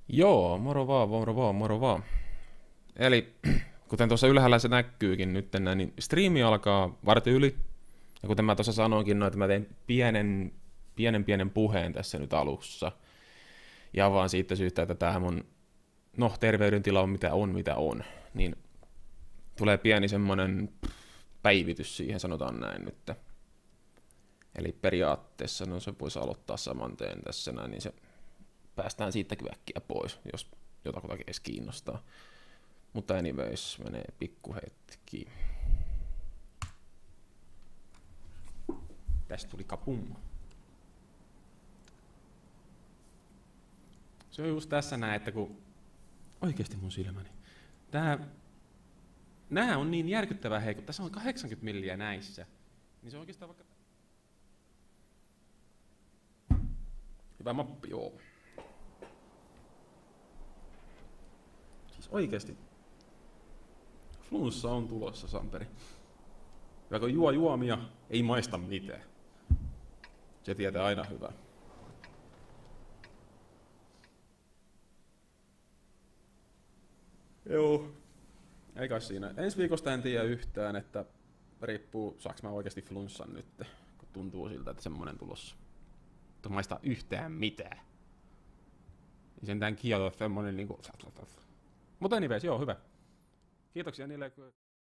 Joo, moro vaan, moro vaan, moro vaan. Eli kuten tuossa ylhäällä se näkyykin nyt, niin striimi alkaa vartin yli. Ja kuten mä tuossa sanoinkin, että mä tein pienen puheen tässä nyt alussa. Ja vaan siitä syystä, että tää mun, terveydentila on mitä on. Niin tulee pieni semmonen päivitys siihen, sanotaan näin nyt. Eli periaatteessa, se voisi aloittaa saman teen tässä näin, niin se päästään siitäkin äkkiä pois, jos jotakuta edes kiinnostaa. Mutta anyways, menee pikkuhetki. Tästä tuli kapum. Se on just tässä näin, että kun... Oikeesti mun silmäni. Nää on niin järkyttävää heikko. Tässä on 80 milliä näissä. Niin se on oikeastaan vaikka... Hyvä mappi, joo. Siis oikeesti. Flunssa on tulossa, Samperi. Ja kun juo juomia, ei maista mitään. Se tietää aina hyvää. Joo. Ei kai siinä. Ensi viikosta en tiedä yhtään, että riippuu, saaks mä oikeesti flunssan nyt, kun tuntuu siltä, että semmonen tulossa. Mutta maista yhtään mitään. Ei sentään kieltä semmonen niinku... Mutta anyways, joo, hyvä. Kiitoksia niille.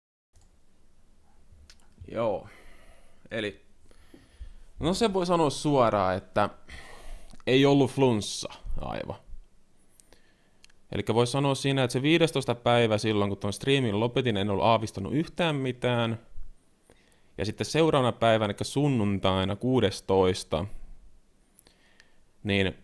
Joo. Eli... No se voi sanoa suoraan, että ei ollut flunssa aivan. Eli voi sanoa siinä, että se 15. päivä silloin, kun tuon striimin lopetin, en ollut aavistanut yhtään mitään. Ja sitten seuraavana päivänä, eli sunnuntaina 16. Niin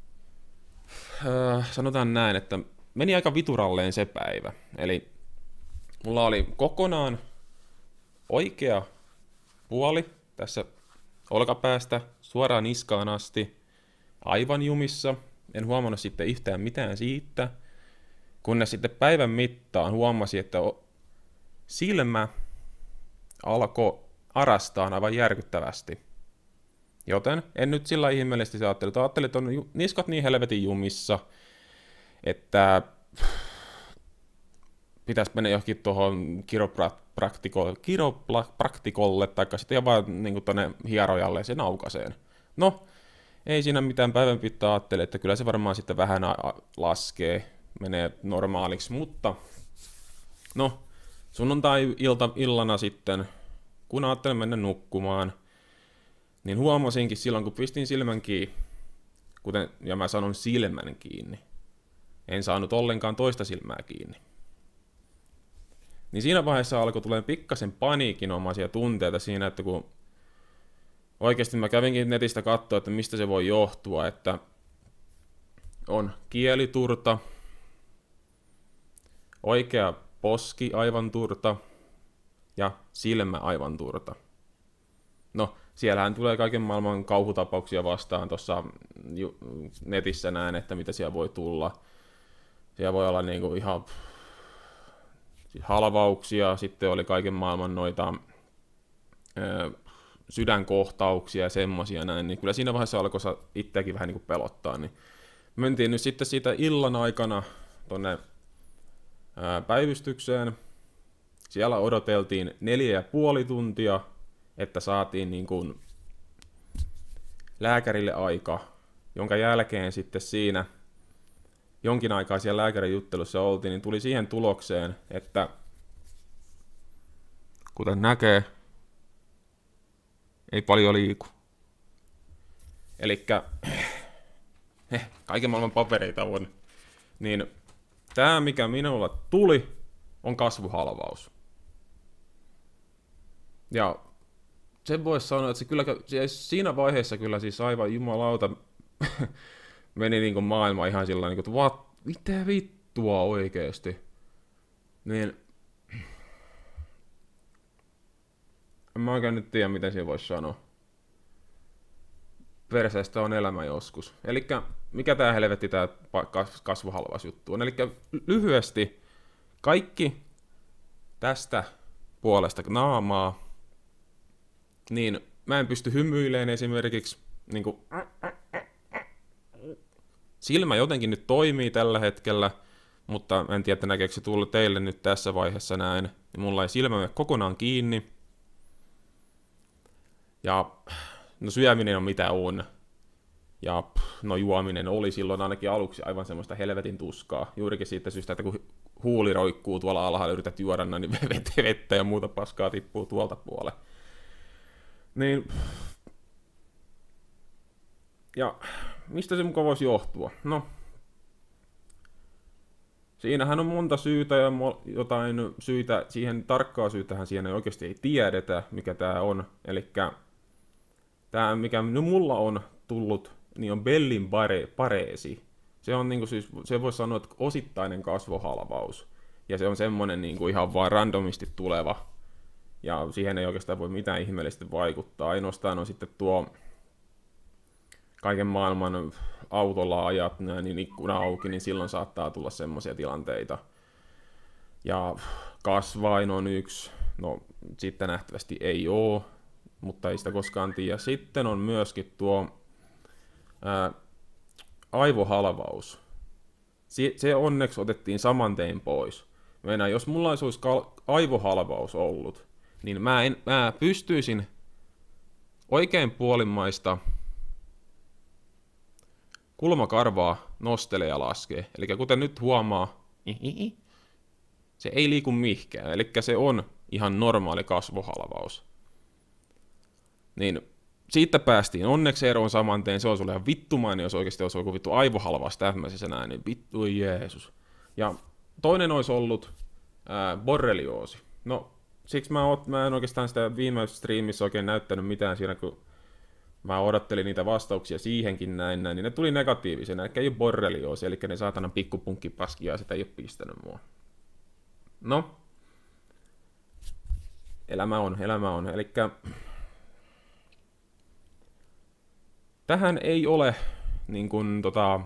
sanotaan näin, että meni aika vituralleen se päivä. Eli mulla oli kokonaan oikea puoli tässä olkapäästä suoraan niskaan asti aivan jumissa. En huomannut sitten yhtään mitään siitä, kunnes sitten päivän mittaan huomasin, että silmä alkoi arastaa aivan järkyttävästi. Joten en nyt sillä ihmeellisesti ajattelin, että on niskat niin helvetin jumissa, että pitäisi mennä johonkin tuohon kiropraktikolle, tai sitten vaan niin tuonne hierojalle sen aukaseen. No, ei siinä mitään päivän pitää ajattelin, että kyllä se varmaan sitten vähän laskee, menee normaaliksi, mutta no, sunnuntai-illana sitten, kun ajattelin mennä nukkumaan, niin huomasinkin silloin, kun pistin silmän kiinni, ja mä sanon silmän kiinni, en saanut ollenkaan toista silmää kiinni. Niin siinä vaiheessa alkoi tulemaan pikkasen paniikinomaisia tunteita siinä, että kun oikeasti mä kävinkin netistä katsoa, että mistä se voi johtua, että on kieliturta, oikea poski aivan turta ja silmä aivan turta. No, siellähän tulee kaiken maailman kauhutapauksia vastaan tuossa netissä näin, että mitä siellä voi tulla. Siellä voi olla niinku ihan halvauksia, sitten oli kaiken maailman noita sydänkohtauksia ja semmosia näin, niin kyllä siinä vaiheessa alkoi itseäkin vähän niinku pelottaa. Niin mentiin nyt sitten siitä illan aikana tonne päivystykseen. Siellä odoteltiin 4,5 tuntia, että saatiin niin kuin lääkärille aika, jonka jälkeen sitten siinä jonkin aikaa siellä lääkärin juttelussa oltiin, niin tuli siihen tulokseen, että kuten näkee, ei paljon liiku. Elikkä kaiken maailman papereita on. Niin tää, mikä minulla tuli, on kasvuhalvaus. Ja sen voisi sanoa, että se kyllä, siinä vaiheessa kyllä siis aivan jumalauta meni niin kuin maailma ihan sillä niin kuin, että mitä vittua oikeesti. Niin en mä oikein nyt tiedä, miten siinä voisi sanoa. Perseestä on elämä joskus. Elikkä mikä tää helvetti tää kasvuhalvausjuttu on. Elikkä lyhyesti kaikki tästä puolesta naamaa, niin mä en pysty hymyilemään esimerkiksi niin kuin silmä jotenkin nyt toimii tällä hetkellä, mutta en tiedä, näkeekö se tullut teille nyt tässä vaiheessa näin. Niin mulla ei silmä mene kokonaan kiinni. Ja no syöminen on mitä on. Ja no juominen oli silloin ainakin aluksi aivan semmoista helvetin tuskaa. Juurikin siitä syystä, että kun huuli roikkuu tuolla alhaalla, yrität juoda, niin vettä ja muuta paskaa tippuu tuolta puolelle. Niin. Ja mistä se muka voisi johtua? No. Siinähän on monta syytä ja jotain syitä, siihen tarkkaa syytähän siihen oikeasti ei tiedetä, mikä tämä on. Elikkä tämä, mikä mulla on tullut, niin on Bellin pareesi. Se on niinku siis, se voi sanoa, että osittainen kasvohalvaus. Ja se on semmonen niinku ihan vaan randomisti tuleva. Ja siihen ei oikeastaan voi mitään ihmeellisesti vaikuttaa. Ainoastaan on sitten tuo kaiken maailman autolla ajat, niin ikkuna auki, niin silloin saattaa tulla semmoisia tilanteita. Ja kasvain on yksi, no sitten nähtävästi ei oo, mutta ei sitä koskaan tiedä. Sitten on myöskin tuo aivohalvaus. Se onneksi otettiin saman tein pois. Meinaan, jos mulla olisi aivohalvaus ollut, niin mä pystyisin oikein puolimmaista kulmakarvaa nostelee ja laskee. Eli kuten nyt huomaa, se ei liiku mihinkään. Eli se on ihan normaali kasvohalvaus. Niin siitä päästiin onneksi eroon saman tein. Se olisi ollut ihan vittumainen, jos oikeasti olisi joku vittu aivohalvaus tämmöisessä näin. Niin vittu Jeesus. Ja toinen olisi ollut borrelioosi. No, siksi mä en oikeastaan sitä viime striimissä oikein näyttänyt mitään siinä, kun mä odottelin niitä vastauksia siihenkin näin, niin ne tuli negatiivisena, eli ei ole borrelioosi, eli ne saatanan pikkupunkkipaskia, sitä ei ole pistänyt mua. No, elämä on, eli tähän ei ole niin kuin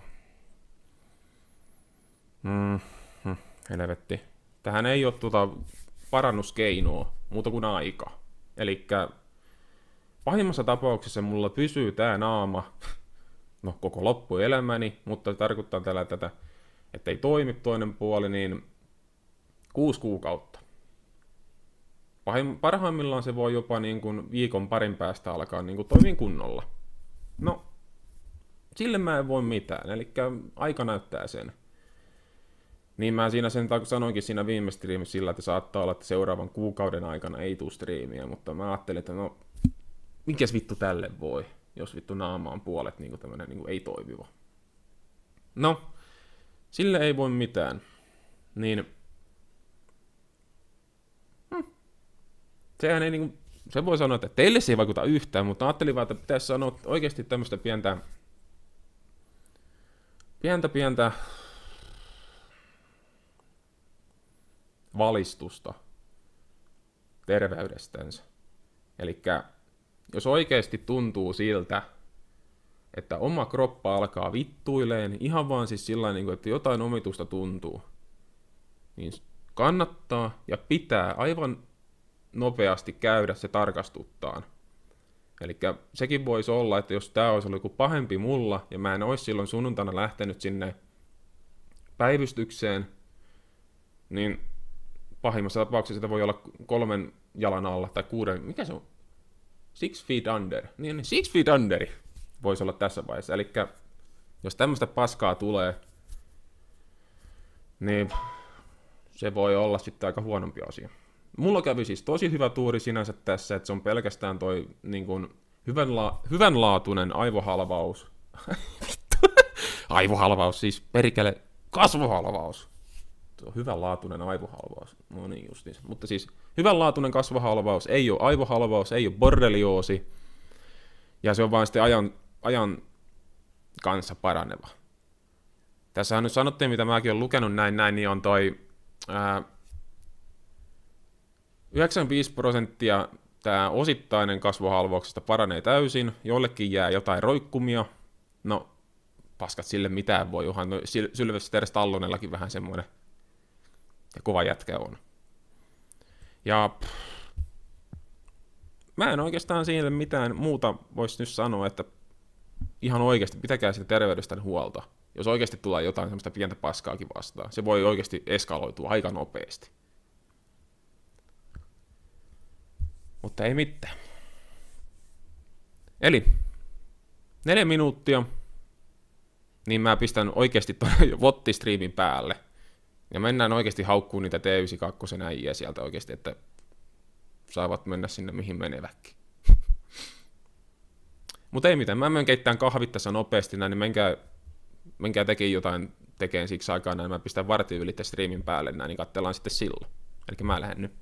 helvetti, tähän ei ole parannuskeinoa muuta kuin aika, elikkä pahimmassa tapauksessa mulla pysyy tää naama, no koko loppuelämäni, mutta tarkoittaa tätä, että ei toimi toinen puoli, niin 6 kuukautta. Parhaimmillaan se voi jopa niin kuin viikon parin päästä alkaa niin kuin toimia kunnolla. No, sille mä en voi mitään, eli aika näyttää sen. Niin mä siinä sen sanoinkin siinä viime striimissä sillä, että saattaa olla, että seuraavan kuukauden aikana ei tule striimiä, mutta mä ajattelin, että no, mikäs vittu tälle voi, jos vittu naama on puolet niin kuin tämmönen niin kuin ei toimiva. No, sille ei voi mitään. Niin, sehän ei niin kuin, se voi sanoa, että teille se ei vaikuta yhtään, mutta ajattelin vaan, että pitäisi sanoa oikeasti tämmöistä pientä valistusta terveydestänsä. Elikkä jos oikeasti tuntuu siltä, että oma kroppa alkaa vittuileen, ihan vaan siis sillain, että jotain omitusta tuntuu, niin kannattaa ja pitää aivan nopeasti käydä se tarkastuttaan. Elikkä sekin voisi olla, että jos tämä olisi ollut joku pahempi mulla, ja mä en olisi silloin sunnuntaina lähtenyt sinne päivystykseen, niin pahimmassa tapauksessa sitä voi olla 3 jalan alla, tai 6, mikä se on? 6 feet under. Niin 6 feet under voisi olla tässä vaiheessa. Eli jos tämmöistä paskaa tulee, niin se voi olla sitten aika huonompi asia. Mulla kävi siis tosi hyvä tuuri sinänsä tässä, että se on pelkästään toi niin kuin hyvänlaatuinen aivohalvaus. Aivohalvaus, siis perkele kasvohalvaus. Se on hyvänlaatuinen aivohalvaus. No niin justiinsa. Mutta siis hyvänlaatuinen kasvohalvaus, ei ole aivohalvaus, ei ole borrelioosi. Ja se on vain sitten ajan kanssa paraneva. Tässähän nyt sanottiin, mitä mäkin olen lukenut näin, niin on toi 95% tämä osittainen kasvohalvauksesta paranee täysin, jollekin jää jotain roikkumia. No, paskat sille mitään voi, johan no, Sylvester Stallonellakin vähän semmoinen ja kova jätkä on. Ja mä en oikeastaan siihen mitään muuta voisi nyt sanoa, että ihan oikeasti pitäkää sitä terveydestänne huolta. jos oikeasti tulee jotain semmoista pientä paskaakin vastaan. Se voi oikeasti eskaloitua aika nopeasti. Mutta ei mitään. Eli 4 minuuttia, niin mä pistän oikeasti VOD-striimin päälle. Ja mennään oikeasti haukkuun niitä T92 äijä sieltä oikeasti, että saavat mennä sinne mihin menevätkin. Mutta ei mitään, mä menen keittämään kahvit tässä nopeasti näin, niin menkää tekin jotain tekeen siksi aikaa näin, mä pistän vartin yli striimin päälle näin, niin katsellaan sitten silloin. Eli mä lähden nyt.